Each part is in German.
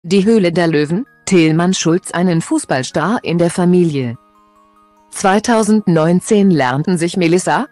Die Höhle der Löwen, Tillmann Schulz einen Fußballstar in der Familie. 2019 lernten sich Melissa,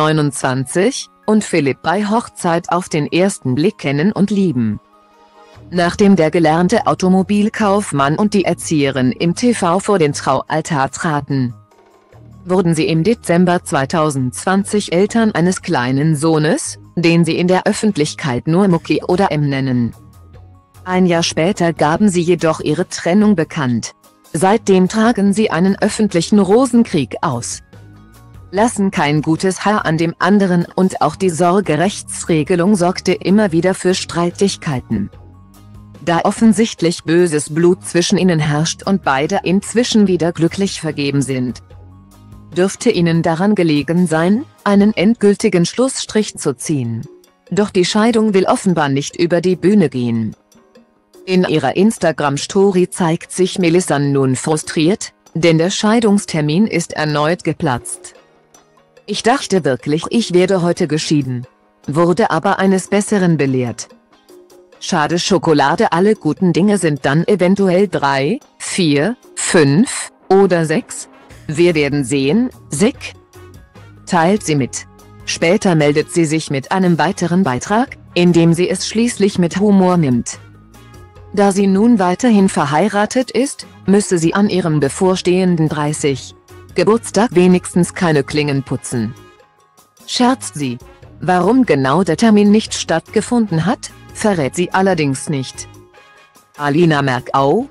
29, und Philipp bei Hochzeit auf den ersten Blick kennen und lieben. Nachdem der gelernte Automobilkaufmann und die Erzieherin im TV vor den Traualtar traten, wurden sie im Dezember 2020 Eltern eines kleinen Sohnes, den sie in der Öffentlichkeit nur Mucki oder M nennen. Ein Jahr später gaben sie jedoch ihre Trennung bekannt. Seitdem tragen sie einen öffentlichen Rosenkrieg aus, lassen kein gutes Haar an dem anderen und auch die Sorgerechtsregelung sorgte immer wieder für Streitigkeiten. Da offensichtlich böses Blut zwischen ihnen herrscht und beide inzwischen wieder glücklich vergeben sind, dürfte ihnen daran gelegen sein, einen endgültigen Schlussstrich zu ziehen. Doch die Scheidung will offenbar nicht über die Bühne gehen. In ihrer Instagram-Story zeigt sich Melissa nun frustriert, denn der Scheidungstermin ist erneut geplatzt. Ich dachte wirklich, ich werde heute geschieden, wurde aber eines Besseren belehrt. Schade Schokolade, alle guten Dinge sind dann eventuell 3, 4, 5 oder 6. Wir werden sehen, Sick teilt sie mit. Später meldet sie sich mit einem weiteren Beitrag, in dem sie es schließlich mit Humor nimmt. Da sie nun weiterhin verheiratet ist, müsse sie an ihrem bevorstehenden 30. Geburtstag wenigstens keine Klingen putzen. Scherzt sie. Warum genau der Termin nicht stattgefunden hat, verrät sie allerdings nicht. Alina Merkau,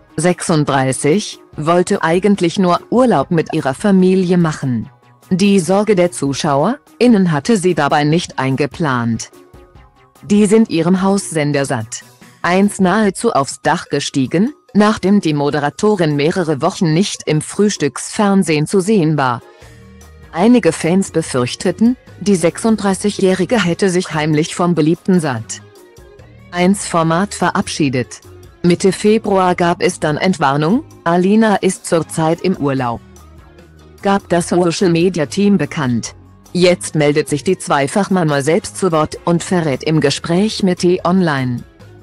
36, wollte eigentlich nur Urlaub mit ihrer Familie machen. Die Sorge der ZuschauerInnen hatte sie dabei nicht eingeplant. Die sind ihrem Haussender Sat.1 nahezu aufs Dach gestiegen, nachdem die Moderatorin mehrere Wochen nicht im Frühstücksfernsehen zu sehen war. Einige Fans befürchteten, die 36-Jährige hätte sich heimlich vom beliebten Sat.1-Format verabschiedet. Mitte Februar gab es dann Entwarnung, Alina ist zurzeit im Urlaub, gab das Social-Media-Team bekannt. Jetzt meldet sich die Zweifachmama selbst zu Wort und verrät im Gespräch mit T-Online,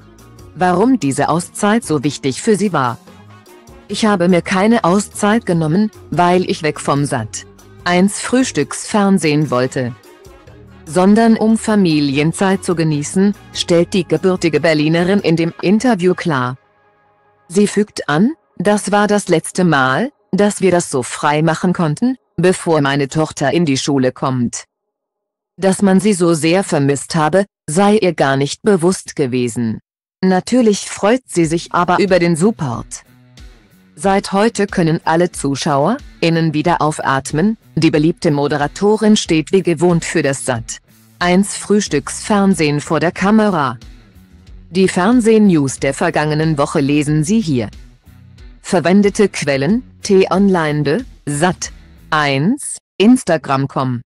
warum diese Auszeit so wichtig für sie war. Ich habe mir keine Auszeit genommen, weil ich weg vom Sat.1 Frühstücksfernsehen wollte, sondern um Familienzeit zu genießen, stellt die gebürtige Berlinerin in dem Interview klar. Sie fügt an, das war das letzte Mal, dass wir das so frei machen konnten, bevor meine Tochter in die Schule kommt. Dass man sie so sehr vermisst habe, sei ihr gar nicht bewusst gewesen. Natürlich freut sie sich aber über den Support. Seit heute können alle ZuschauerInnen wieder aufatmen, die beliebte Moderatorin steht wie gewohnt für das Sat.1 Frühstücksfernsehen vor der Kamera. Die Fernsehnews der vergangenen Woche lesen Sie hier. Verwendete Quellen: T-Online, Sat.1, Instagram.com